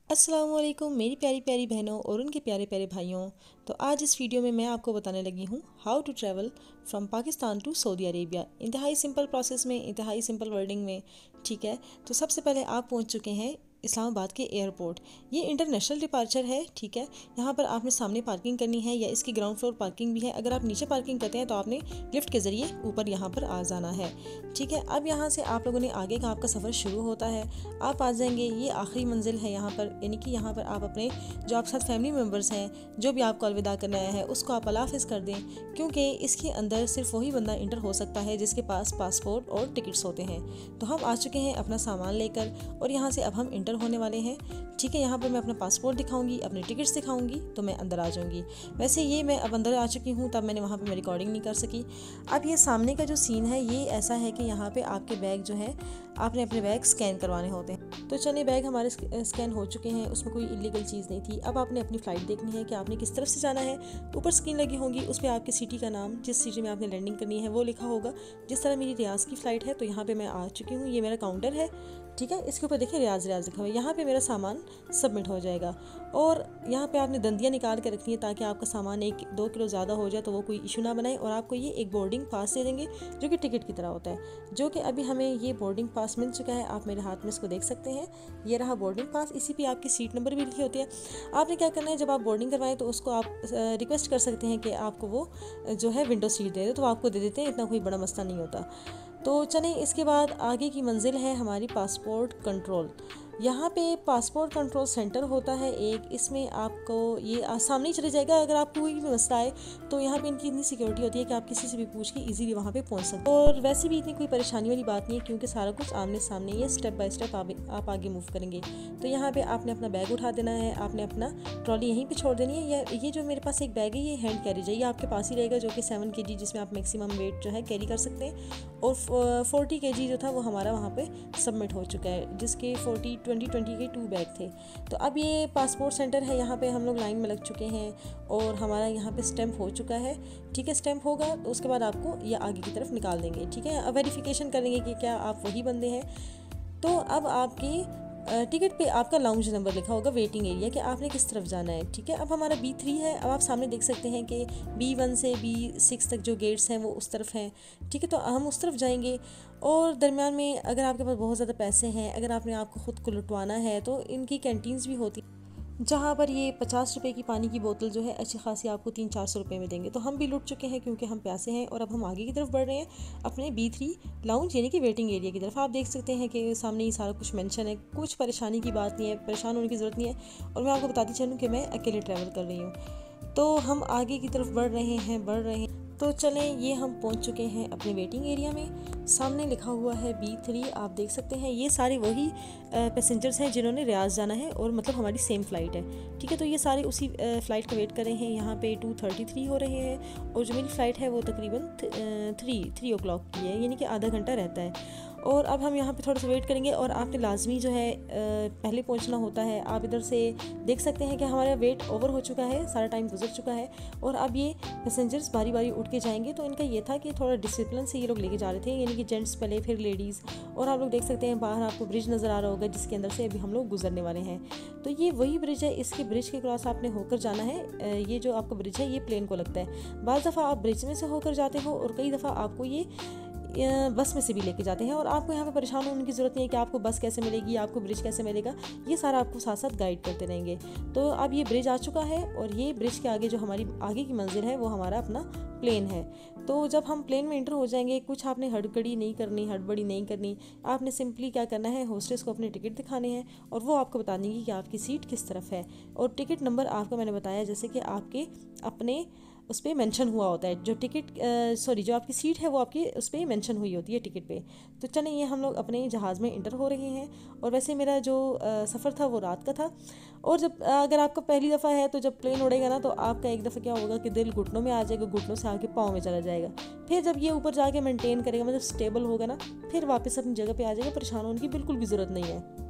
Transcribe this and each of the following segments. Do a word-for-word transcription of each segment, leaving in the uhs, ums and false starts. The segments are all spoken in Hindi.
अस्सलाम वालेकुम मेरी प्यारी प्यारी बहनों और उनके प्यारे प्यारे भाइयों। तो आज इस वीडियो में मैं आपको बताने लगी हूँ how to travel from Pakistan to Saudi Arabia. इंतहाई सिंपल प्रोसेस में, इंतहाई सिंपल वर्डिंग में। ठीक है, तो सबसे पहले आप पहुँच चुके हैं इस्लामाबाद के एयरपोर्ट। ये इंटरनेशनल डिपार्चर है। ठीक है, यहाँ पर आपने सामने पार्किंग करनी है या इसकी ग्राउंड फ्लोर पार्किंग भी है। अगर आप नीचे पार्किंग करते हैं तो आपने लिफ्ट के ज़रिए ऊपर यहाँ पर आ जाना है। ठीक है, अब यहाँ से आप लोगों ने आगे का आपका सफ़र शुरू होता है। आप आ जाएंगे, ये आखिरी मंजिल है यहाँ पर, यानी कि यहाँ पर आप अपने जो आपके साथ फैमिली मेम्बर्स हैं, जो भी आपको अलविदा करने आया है, उसको आप अल्लाह हाफ़िज़ कर दें, क्योंकि इसके अंदर सिर्फ वही बंदा इंटर हो सकता है जिसके पास पासपोर्ट और टिकट्स होते हैं। तो हम आ चुके हैं अपना सामान लेकर और यहाँ से अब हम इंटर होने वाले हैं। ठीक है, यहाँ पर मैं अपना पासपोर्ट दिखाऊंगी, अपने टिकट्स दिखाऊंगी तो मैं अंदर आ जाऊंगी। वैसे ये मैं अब अंदर आ चुकी हूँ, तब मैंने वहाँ पर मैं रिकॉर्डिंग नहीं कर सकी। अब ये सामने का जो सीन है ये ऐसा है कि यहाँ पे आपके बैग जो है, आपने अपने बैग स्कैन करवाने होते हैं। तो चलिए, बैग हमारे स्कैन हो चुके हैं, उसमें कोई इलीगल चीज़ नहीं थी। अब आपने अपनी फ़्लाइट देखनी है कि आपने किस तरफ से जाना है। ऊपर स्क्रीन लगी होगी, उस पर आपकी सिटी का नाम, जिस सिटी में आपने लैंडिंग करनी है वो लिखा होगा। जिस तरह मेरी रियाज की फ़्लाइट है तो यहाँ पे मैं आ चुकी हूँ, ये मेरा काउंटर है। ठीक है, इसके ऊपर देखिए रियाज रियाज लिखा हुआ है। यहाँ पे मेरा सामान सबमिट हो जाएगा और यहाँ पे आपने दंदियाँ निकाल के रखनी है ताकि आपका सामान एक दो किलो ज़्यादा हो जाए तो वो कोई इशू ना बनाए। और आपको ये एक बोर्डिंग पास दे देंगे जो कि टिकट की तरह होता है, जो कि अभी हमें ये बोर्डिंग पास मिल चुका है। आप मेरे हाथ में इसको देख सकते हैं, ये रहा बोर्डिंग पास। इसी पे आपकी सीट नंबर भी लिखी होती है। आपने क्या करना है, जब आप बोर्डिंग करवाएं तो उसको आप रिक्वेस्ट कर सकते हैं कि आपको वो जो है विंडो सीट दे दे, तो आपको दे देते हैं, इतना कोई बड़ा मसला नहीं होता। तो चलें, इसके बाद आगे की मंजिल है हमारी पासपोर्ट कंट्रोल। यहाँ पे पासपोर्ट कंट्रोल सेंटर होता है एक, इसमें आपको ये सामने ही चले जाएगा। अगर आपको कोई भी मसला आए तो यहाँ पे इनकी इतनी सिक्योरिटी होती है कि आप किसी से भी पूछ के इजीली वहाँ पे पहुँच सकते हैं। और वैसे भी इतनी कोई परेशानी वाली बात नहीं है, क्योंकि सारा कुछ आमने सामने ही है। स्टेप बाय स्टेप आप, आप आगे मूव करेंगे। तो यहाँ पे आपने अपना बैग उठा देना है, आपने अपना ट्रॉली यहीं पर छोड़ देनी है। या ये जो मेरे पास एक बैग है ये हैंड कैरेज है, ये आपके पास ही रहेगा, जो कि सेवन के जी जिसमें आप मैक्सिमम वेट जो है कैरी कर सकते हैं। और फोर्टी के जी जो था वो हमारा वहाँ पे सबमिट हो चुका है, जिसके फोर्टी ट्वेंटी ट्वेंटी के टू बैग थे। तो अब ये पासपोर्ट सेंटर है, यहाँ पे हम लोग लाइन में लग चुके हैं और हमारा यहाँ पे स्टैंप हो चुका है। ठीक है, स्टैंप होगा तो उसके बाद आपको ये आगे की तरफ निकाल देंगे। ठीक है, अब वेरिफिकेशन करेंगे कि क्या आप वही बंदे हैं। तो अब आपकी टिकट पे आपका लाउंज नंबर लिखा होगा, वेटिंग एरिया, कि आपने किस तरफ जाना है। ठीक है, अब हमारा बी थ्री है। अब आप सामने देख सकते हैं कि बी वन से बी सिक्स तक जो गेट्स हैं वो उस तरफ हैं। ठीक है, तो हम उस तरफ जाएंगे। और दरमियान में अगर आपके पास बहुत ज़्यादा पैसे हैं, अगर आपने आपको ख़ुद को लुटवाना है, तो इनकी कैंटीन्स भी होती, जहाँ पर ये पचास रुपए की पानी की बोतल जो है अच्छी खासी आपको तीन चार सौ रुपये में देंगे। तो हम भी लुट चुके हैं क्योंकि हम प्यासे हैं। और अब हम आगे की तरफ बढ़ रहे हैं अपने बी थ्री लाउंज यानी कि वेटिंग एरिया की तरफ। आप देख सकते हैं कि सामने ही सारा कुछ मेंशन है। कुछ परेशानी की बात नहीं है, परेशान होने की ज़रूरत नहीं है। और मैं आपको बताती चलूँ कि मैं अकेले ट्रैवल कर रही हूँ। तो हम आगे की तरफ बढ़ रहे हैं बढ़ रहे हैं तो चलें, ये हम पहुंच चुके हैं अपने वेटिंग एरिया में। सामने लिखा हुआ है बी थ्री, आप देख सकते हैं ये सारे वही पैसेंजर्स हैं जिन्होंने रियाज जाना है, और मतलब हमारी सेम फ़्लाइट है। ठीक है, तो ये सारे उसी फ़्लाइट का वेट कर रहे हैं। यहाँ पे टू थर्टी थ्री हो रहे हैं और जो मेरी फ़्लाइट है वो तकरीबन थ्री थ्री ओ क्लॉक की है, यानी कि आधा घंटा रहता है। और अब हम यहाँ पे थोड़ा सा वेट करेंगे और आपने लाजमी जो है पहले पहुँचना होता है। आप इधर से देख सकते हैं कि हमारा वेट ओवर हो चुका है, सारा टाइम गुजर चुका है और अब ये पैसेंजर्स बारी बारी उठ के जाएंगे। तो इनका ये था कि थोड़ा डिसिप्लिन से ये लोग लेके जा रहे थे, यानी कि जेंट्स पहले फिर लेडीज़। और आप लोग देख सकते हैं बाहर आपको ब्रिज नज़र आ रहा होगा जिसके अंदर से अभी हम लोग गुजरने वाले हैं। तो ये वही ब्रिज है, इसके ब्रिज के क्रॉस आपने होकर जाना है। ये जो आपका ब्रिज है ये प्लेन को लगता है। बाज़ दफ़ा आप ब्रिज में से होकर जाते हो और कई दफ़ा आपको ये बस में से भी लेके जाते हैं। और आपको यहाँ पे परेशान होने की ज़रूरत नहीं है कि आपको बस कैसे मिलेगी, आपको ब्रिज कैसे मिलेगा, ये सारा आपको साथ साथ गाइड करते रहेंगे। तो अब ये ब्रिज आ चुका है और ये ब्रिज के आगे जो हमारी आगे की मंजिल है वो हमारा अपना प्लेन है। तो जब हम प्लेन में एंटर हो जाएंगे, कुछ आपने हड़बड़ी नहीं करनी, हड़बड़ी नहीं करनी। आपने सिंपली क्या करना है, होस्टेस को अपने टिकट दिखाने हैं और वो आपको बता देंगी कि आपकी सीट किस तरफ है। और टिकट नंबर आपको मैंने बताया जैसे कि आपके अपने उस पर मेंशन हुआ होता है, जो टिकट सॉरी जो आपकी सीट है वो आपकी उस पर मेंशन हुई होती है टिकट पे। तो चलें, ये हम लोग अपने जहाज़ में इंटर हो रहे हैं। और वैसे मेरा जो सफ़र था वो रात का था। और जब अगर आपका पहली दफ़ा है तो जब प्लेन उड़ेगा ना, तो आपका एक दफ़ा क्या होगा कि दिल घुटनों में आ जाएगा, घुटनों से आके पाँव में चला जाएगा। फिर जब ये ऊपर जाके मेंटेन करेगा, मतलब स्टेबल होगा ना, फिर वापस अपनी जगह पे आ जाएगा। परेशान होने की बिल्कुल भी ज़रूरत नहीं है।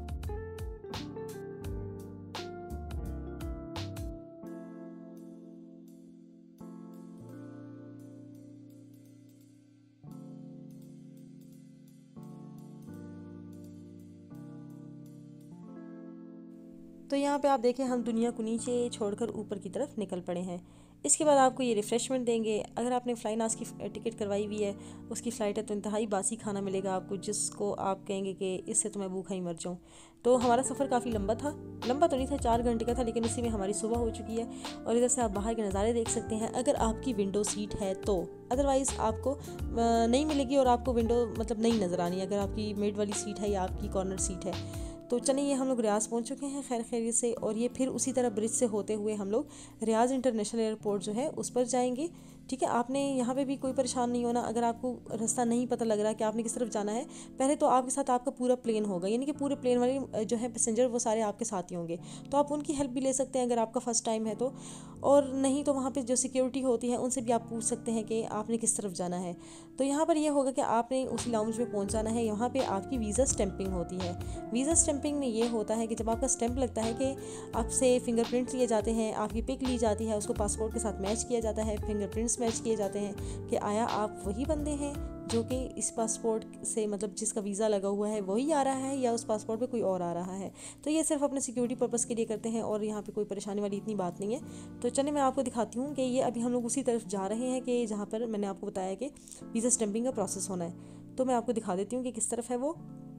तो यहाँ पे आप देखें हम दुनिया को नीचे छोड़कर ऊपर की तरफ निकल पड़े हैं। इसके बाद आपको ये रिफ़्रेशमेंट देंगे। अगर आपने फ्लाइनास की टिकट करवाई हुई है, उसकी फ़्लाइट है, तो इंतहाई बासी खाना मिलेगा आपको, जिसको आप कहेंगे कि इससे तो मैं भूखा ही मर जाऊँ। तो हमारा सफ़र काफ़ी लंबा था, लंबा तो नहीं था, चार घंटे का था, लेकिन उसी में हमारी सुबह हो चुकी है। और इधर से आप बाहर के नज़ारे देख सकते हैं अगर आपकी विंडो सीट है तो। अदरवाइज़ आपको नहीं मिलेगी और आपको विंडो मतलब नहीं नज़र आनी अगर आपकी मिड वाली सीट है या आपकी कॉर्नर सीट है। तो चलिए ये हम लोग रियाज पहुंच चुके हैं खैर खैरियत से, और ये फिर उसी तरह ब्रिज से होते हुए हम लोग रियाज इंटरनेशनल एयरपोर्ट जो है उस पर जाएंगे। ठीक है, आपने यहाँ पे भी कोई परेशान नहीं होना। अगर आपको रास्ता नहीं पता लग रहा कि आपने किस तरफ जाना है, पहले तो आपके साथ आपका पूरा प्लेन होगा, यानी कि पूरे प्लेन वाले जो है पैसेंजर वो सारे आपके साथ ही होंगे, तो आप उनकी हेल्प भी ले सकते हैं अगर आपका फर्स्ट टाइम है तो। और नहीं तो वहाँ पे जो सिक्योरिटी होती है उनसे भी आप पूछ सकते हैं कि आपने किस तरफ जाना है। तो यहाँ पर यह होगा कि आपने उसी लाउंज में पहुँच जाना है। यहाँ पे आपकी वीज़ा स्टैंपिंग होती है। वीज़ा स्टैंपिंग में ये होता है कि जब आपका स्टैंप लगता है कि आपसे फिंगरप्रिंट्स लिए जाते हैं, आपकी पिक ली जाती है, उसको पासपोर्ट के साथ मैच किया जाता है, फिंगरप्रिंट्स मैच किए जाते हैं कि आया आप वही बंदे हैं जो कि इस पासपोर्ट से मतलब जिसका वीज़ा लगा हुआ है वही आ रहा है या उस पासपोर्ट पे कोई और आ रहा है। तो ये सिर्फ अपने सिक्योरिटी पर्पस के लिए करते हैं और यहाँ पे कोई परेशानी वाली इतनी बात नहीं है। तो चलिए मैं आपको दिखाती हूँ कि ये अभी हम लोग उसी तरफ जा रहे हैं कि जहाँ पर मैंने आपको बताया कि वीज़ा स्टैंपिंग का प्रोसेस होना है। तो मैं आपको दिखा देती हूँ कि किस तरफ है वो।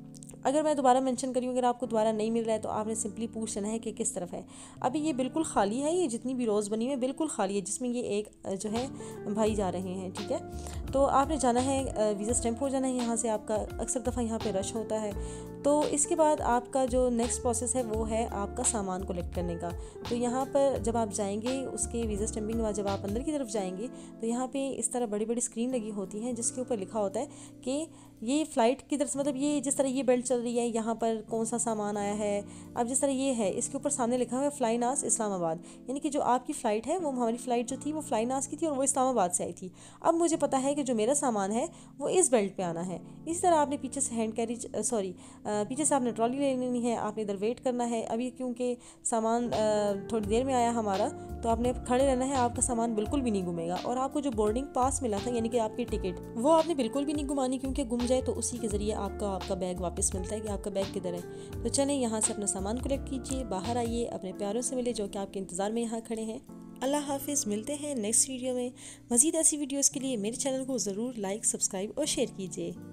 अगर मैं दोबारा मेंशन करी हूँ, अगर आपको दोबारा नहीं मिल रहा है तो आपने सिंपली पूछ लेना है कि किस तरफ है। अभी ये बिल्कुल खाली है, ये जितनी भी रोज़ बनी हुई है बिल्कुल खाली है, जिसमें ये एक जो है भाई जा रहे हैं। ठीक है, तो आपने जाना है, वीज़ा स्टैंप हो जाना है यहाँ से आपका। अक्सर दफ़ा यहाँ पे रश होता है। तो इसके बाद आपका जो नेक्स्ट प्रोसेस है वो है आपका सामान कलेक्ट करने का। तो यहाँ पर जब आप जाएंगे उसके वीज़ा स्टैंपिंग के बाद जब आप अंदर की तरफ जाएंगे तो यहाँ पे इस तरह बड़ी बड़ी स्क्रीन लगी होती हैं जिसके ऊपर लिखा होता है कि ये फ़्लाइट की तरफ से मतलब ये जिस तरह ये बेल्ट चल रही है यहाँ पर कौन सा सामान आया है। अब जिस तरह ये है इसके ऊपर सामने लिखा हुआ है फ्लाइनास इस्लामाबाद, यानी कि जो आपकी फ़्लाइट है वो हमारी फ़्लाइट जो थी वो फ्लाइनास की थी और वो इस्लामाबाद से आई थी। अब मुझे पता है कि जो मेरा सामान है वो इस बेल्ट पे आना है। इसी तरह आपने पीछे से हैंड कैरी सॉरी पीछे से आपने ट्रॉली ले लेनी है, आपने इधर वेट करना है। अभी क्योंकि सामान थोड़ी देर में आया हमारा, तो आपने खड़े रहना है, आपका सामान बिल्कुल भी नहीं घूमेगा। और आपको जो बोर्डिंग पास मिला था यानी कि आपकी टिकट, वो आपने बिल्कुल भी नहीं घुमानी, क्योंकि गुम जाए तो उसी के ज़रिए आपका आपका बैग वापस मिलता है कि आपका बैग किधर है। तो चलें यहाँ से अपना सामान कलेक्ट कीजिए, बाहर आइए, अपने प्यारों से मिले जो कि आपके इंतज़ार में यहाँ खड़े हैं। अल्लाह हाफिज़, मिलते हैं नेक्स्ट वीडियो में। मज़ीद ऐसी वीडियोज़ के लिए मेरे चैनल को ज़रूर लाइक, सब्सक्राइब और शेयर कीजिए।